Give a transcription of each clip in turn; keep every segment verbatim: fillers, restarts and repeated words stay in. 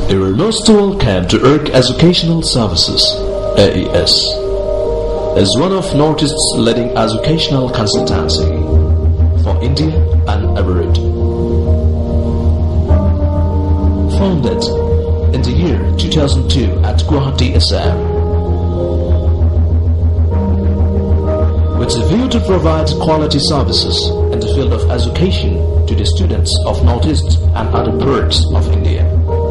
You are most welcome to E R C Educational Services, A E S. Is one of Northeast's leading educational consultancy for India and abroad. Founded in the year two thousand two at Guwahati, Assam, with a view to provide quality services in the field of education to the students of Northeast and other parts of India.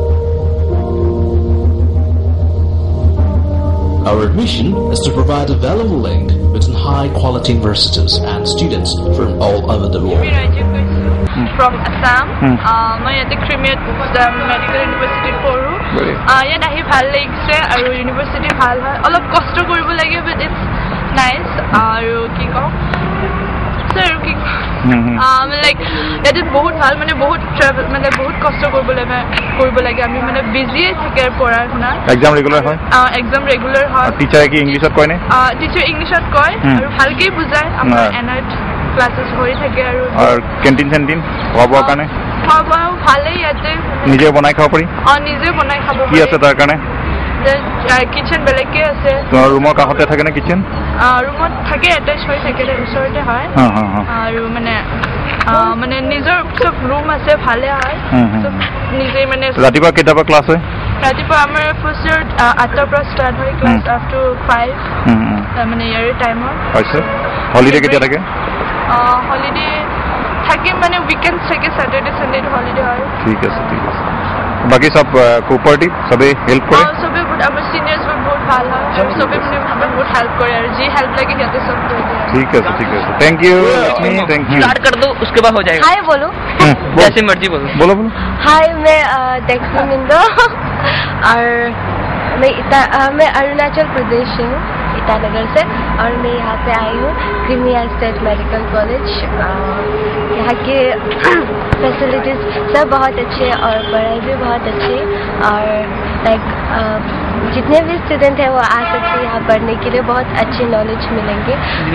Our mission is to provide a valuable link between high-quality universities and students from all over the world. From Assam, I am at Premier Medical University Foru. I am here ভাল লাগিছে আৰু university ভাল হয় অলপ কষ্ট কৰিব লাগে but it's nice আৰু কি কও sir কি um like এটা বহুত ভাল মানে বহুত travel মানে বহুত কষ্ট কৰিব লাগে কৰিব লাগে আমি মানে বিজি থাকে পঢ়াৰ না এক্সাম ৰেগুলাৰ হয় এক্সাম ৰেগুলাৰ হয় টিচাৰ কি ইংলিশত কয় নে টিচাৰ ইংলিশত কয় আৰু ভালকে বুজায় আমাৰ এনাইট ক্লাसेस হৈ থাকে আৰু আৰু ক্যান্টিন ক্যান্টিন খোৱা কাৰণে খোৱা ভালেই ইয়াতে নিজে বনাই খাব পাৰি অ নিজে বনাই খাব পাৰি কি আছে তাৰ কাৰণে কিচেন বেলেগকে আছে তোমাৰ ৰুমৰ কাষতে থাকে নে কিচেন ৰুমত থাকে এটাচ হৈ থাকে ওচৰতে হয় আৰু মানে মানে নিজৰ সব ৰুম আছে ভালে হয় সব নিজে মানে ৰাতিপুৱা কেইটাৰ ক্লাছ হয় ৰাতিপুৱা আমাৰ ফাৰ্ষ্ট ইয়াৰ আঠটাৰ পৰা ষ্টাৰ্ট হয় ক্লাছ আপ টু ফাইভ মানে ইয়াৰ টাইমত আছে হলিডে কেতিয়া থাকে হলিডে থাকে মানে উইকেন্ড থাকে স্যাটাৰডে সানডে হলিডে হয় ঠিক আছে ঠিক আছে বাকি সব কোঅপারেটিভ সবে হেল্প করে সবে আমার সিনিয়র্স বহুত ভাল হয় সবে মানে বহুত হেল্প করে আর যে হেল্প লাগে যাতে সব করে দেয় ठीक है ठीक है thank you Lakshmi thank you start कर दो उसके बाद हो जाएगा हाय बोलो जैसे मर्जी बोलो बोलो बोलो हाय मैं दक्षिण मिंदो और मैं इता मैं अरुणाचल प्रदेश से हूँ ईटानगर से और मैं यहाँ पे आई हूँ क्रीमिया स्टेट मेडिकल कॉलेज यहाँ के फैसिलिटीज सब बहुत अच्छे और पढ़ाई भी बहुत अच्छी और लाइक जितने भी स्टूडेंट हैं वो आ सकते हैं यहाँ पढ़ने के लिए बहुत अच्छी नॉलेज मिलेंगे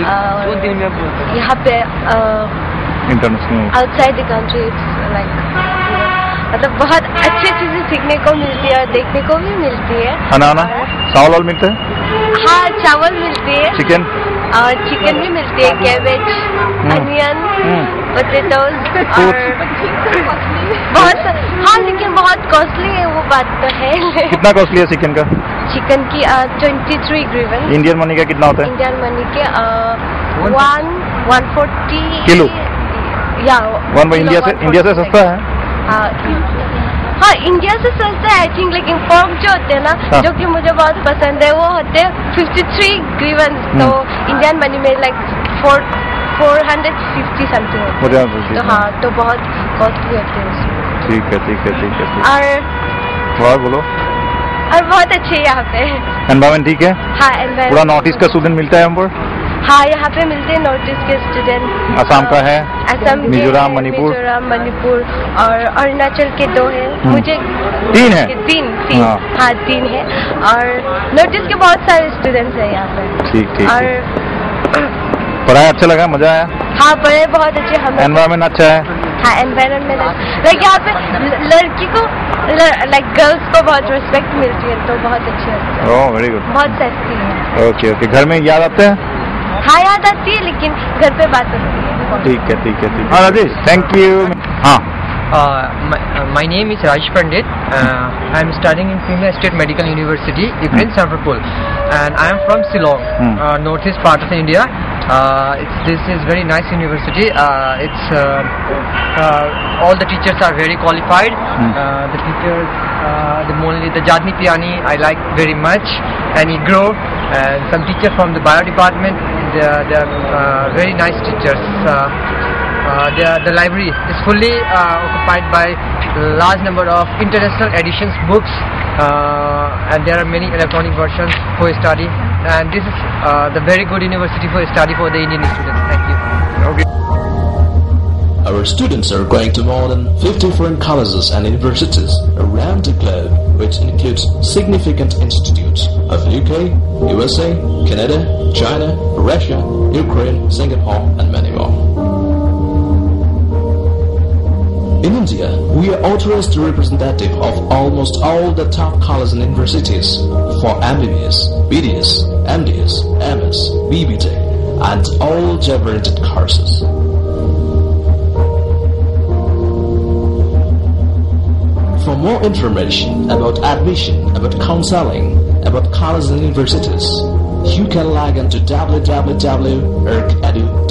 यहाँ पे international outside the country like मतलब बहुत अच्छी चीजें सीखने को मिलती है और देखने को भी मिलती है खाना आना चावल मिलते हैं हाँ चावल मिलती है चिकन और चिकन भी मिलती है कैबेज अनियन पोटैटोज और बहुत हाँ लेकिन बहुत कॉस्टली है वो बात तो है कितना कॉस्टली है चिकन का चिकन की twenty three hryvnia Indian money का कितना होता है इंडियन मनी के वन वन फोर्टी किलो या वन इंडिया से इंडिया से सस्ता है हाँ इंडिया से सस्ता है आई थिंक लेकिन फॉर्म जो होते हैं ना हाँ। जो कि मुझे बहुत पसंद है वो होते हैं फिफ्टी थ्री ग्रीवन तो इंडियन मनी में like four four hundred fifty something होते हैं तो हाँ तो बहुत कॉस्टली होते हैं उसमें ठीक है ठीक है ठीक है और और बोलो और बहुत अच्छे यहाँ पे एनवायरमेंट ठीक है हाँ एनवायरमेंट पूरा नॉर्थ ईस्ट का स्टूडेंट मिलता है हम पर हाँ यहाँ पे मिलते हैं नॉर्थ ईस्ट के स्टूडेंट असम का है असम मिजोरम मणिपुर मिजोरम मणिपुर और अरुणाचल के दो हैं मुझे तीन है तीन तीन हाँ, हाँ तीन है और नॉर्थ ईस्ट के बहुत सारे स्टूडेंट्स हैं यहाँ पे ठीक ठीक और पढ़ाई अच्छा लगा मजा आया हाँ पढ़ाई बहुत अच्छे हमें एनवायरमेंट अच्छा है हाँ एनवायरमेंट लाइक यहाँ पे लड़की को लाइक गर्ल्स को बहुत रिस्पेक्ट मिलती है तो बहुत अच्छी होती है ओह वेरी गुड बहुत सेफ्टी है ओके ओके घर में याद आते हैं हाँ याद आती है लेकिन घर पे बात होती है ठीक है ठीक है ठीक है हाँ राजेश थैंक यू हाँ Uh, my, uh, my name is Raj Pandit. Uh, I am studying in Premier State Medical University, Ukraine, mm. Samferpol, and I am from Shillong, mm. uh, northeast part of India. Uh, it's, this is very nice university. Uh, it's uh, uh, all the teachers are very qualified. Mm. Uh, the teachers, uh, the only the Jadni Piani I like very much, and Igro, and some teachers from the bio department. They are, they are uh, very nice teachers. Uh, Uh, the, the library is fully uh, occupied by large number of international editions books uh, and there are many electronic versions for study and this is uh, the very good university for study for the Indian students. Thank you. Okay. Our students are going to more than fifty foreign colleges and universities around the globe, which includes significant institutes of U K, U S A, Canada, China, Russia, Ukraine, Singapore and many more. In India, we are authorized representative of almost all the top colleges and universities for M B B S, B D S, M D S, M S, B B Tech, and all J-related courses. For more information about admission, about counseling, about colleges and universities, you can log on to w w w dot e r c edu